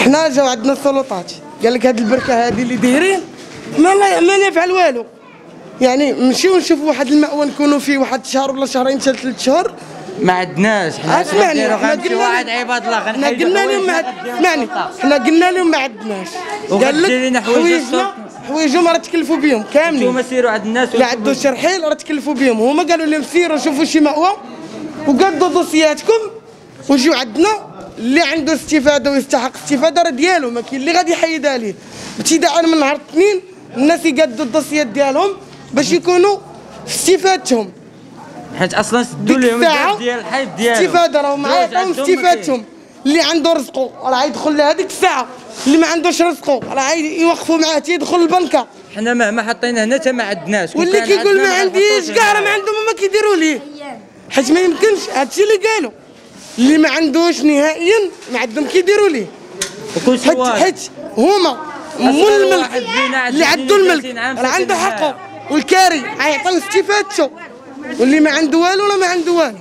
حنا جاو عندنا السلطات قال لك هاد البركه هذه اللي دايرين ما نفعل والو. يعني نمشيو نشوفوا واحد المأوى نكونوا فيه واحد شهر ولا شهرين حتى 3 شهور ما عندناش. حنا غنمشي واحد عباد الله غنحيدوا. قلنا لهم اسمعني، حنا قلنا لهم ما عندناش. قال لك حوايجهم راه تكلفوا بهم كاملين. نتوما سيروا عند الناس اللي عندو شرحيل راه تكلفوا بهم. هما قالوا لهم سيروا شوفوا شي مأوى وقدوا دوسياتكم وجيو عندنا. اللي عنده استفاده ويستحق استفاده راه ديالو، ما كاين اللي غادي يحيدها ليه. ابتداء من نهار الاثنين الناس يقادوا الدوسيات ديالهم باش يكونوا في استفادتهم، حيت اصلا سدوا لهم الباب ديال الحيط ديالهم. استفاده راهم عاطيهم استفادتهم. اللي عنده رزقه راه يدخل لهذيك الساعه، اللي ما عندوش رزقه راه يوقفوا معاه تيدخل البنكه. حنا مهما حطينا هنا حتى ما عندناش. واللي كيقول ما عنديش كاع راه ما عندهم ما كيديروا ليه، حيت ما يمكنش. هادشي اللي قالوا، اللي ما عندوش نهائيا ما عندهم كيديروا ليه. حيت هما مول الملك اللي عنده الملك راه عنده حقه، والكاري غيعطيو استفادته، واللي ما عنده والو راه ما عنده والو.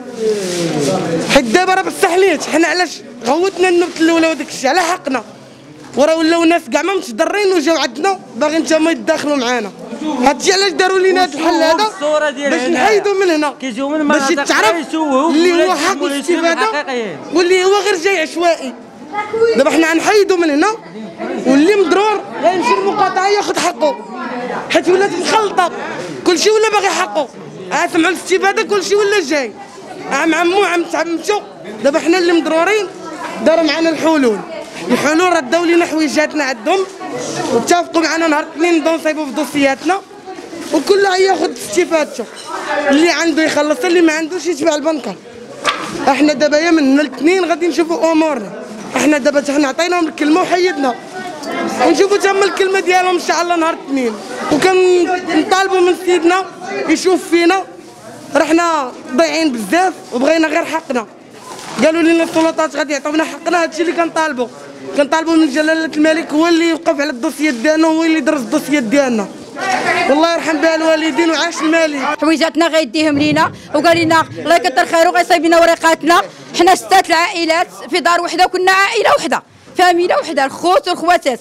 حيت دابا راه بالسحليت حنا علاش غوتنا النبت الاولى وداك الشيء على حقنا، وراه ولاو ناس كاع ما متضرين وجاو عندنا باغيين تما يتداخلوا معانا. هادشي علاش داروا لينا هاد الحل هذا باش نحيدوا من هنا، باش تعرف اللي هو حق الاستفاده واللي هو غير جاي عشوائي. دابا حنا غنحيدوا من هنا، واللي مضرور غيمشي للمقاطعه ياخذ حقه، حيت ولات مخلطه كلشي ولا باغي حقه. سمعوا الاستفاده كلشي ولا جاي عم عمو عم تعمتو. دابا حنا اللي مضرورين داروا معنا الحلول راه داو لينا حويجاتنا عندهم واتفقوا معنا نهار الاثنين نبداو نصايبوا في دوسياتنا وكل ياخذ استفادته. اللي عنده يخلص، اللي ما عندوش يتبع البنكه. احنا دابا يا من الاثنين غادي نشوفوا امورنا. احنا دابا حنا عطيناهم الكلمه وحيدنا، ونشوفوا تما الكلمه ديالهم ان شاء الله نهار الاثنين. وكنطالبوا من سيدنا يشوف فينا، راه حنا ضايعين بزاف وبغينا غير حقنا. قالوا لنا السلطات غادي يعطونا حقنا. هادشي اللي كنطالبوا من جلاله الملك هو اللي يوقف على الدوسيات ديالنا، هو اللي يدرس الدوسيات ديالنا. والله يرحم بها الوالدين وعاش الملك. حويجاتنا غيديهم لينا وقال لنا الله يكثر خيره غيصايب لنا ورقاتنا. حنا 6 العائلات في دار وحده وكنا عائله وحده، فاميله وحده، الخوت والخواتات.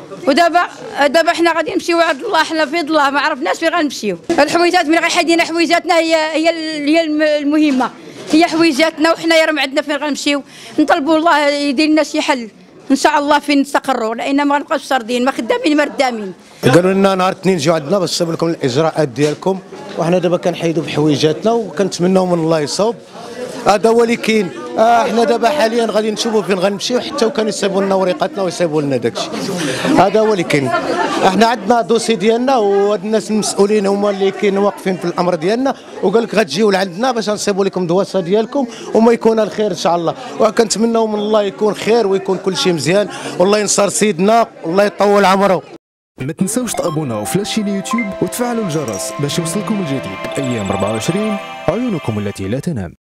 ودابا حنا غادي نمشيو عند الله. حنا في الله ما عرفناش فين غنمشيو. الحويجات ملي غيحيدينا حويجاتنا هي المهمه، هي حويجاتنا. وحنا يا راه عندنا فين غنمشيو. نطلبوا الله يدير لنا شي حل ان شاء الله فين نستقروا، لان ما غنبقاوش ساردين ما خدامين ما ردامين. قالوا لنا نهار الاثنين جيو عندنا باش نصيب لكم الاجراءات ديالكم، وحنا دابا كنحيدوا بحويجاتنا وكنتمناو من الله يصوب. هذا هو اللي كاين. احنا دابا حاليا غادي نشوفوا فين غنمشيو حتى وكانوا يصيبوا لنا ورقاتنا ويصيبوا لنا داكشي. هذا هو اللي كاين. احنا عندنا دوسي ديالنا وهاد الناس المسؤولين هما اللي كاين واقفين في الامر ديالنا، وقال لك غتجيو لعندنا باش نصيبوا لكم دواسه ديالكم وما يكون الخير ان شاء الله. وكنتمناو من الله يكون خير ويكون كل شيء مزيان، والله ينصر سيدنا والله يطول عمره. ما تنساوش تابوناو في لاشين يوتيوب وتفعلوا الجرس باش يوصلكم الجديد. ايام 24 عيونكم التي لا تنام.